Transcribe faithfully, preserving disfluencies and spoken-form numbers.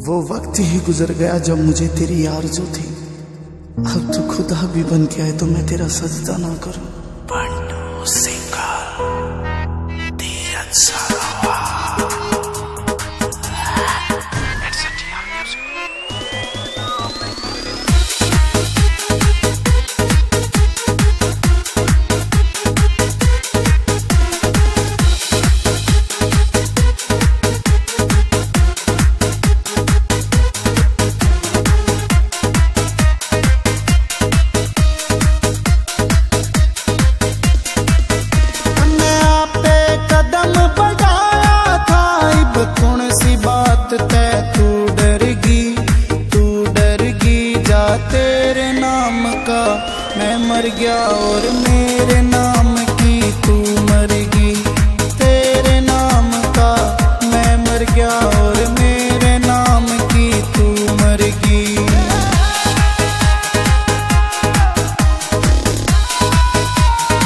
वो वक्त ही गुजर गया जब मुझे तेरी आरज़ू थी। अब तू खुदा भी बन के आए तो मैं तेरा सजदा ना करूं। बंडू सिंघल धीरज सारावा। तेरे नाम का मैं मर गया और मेरे नाम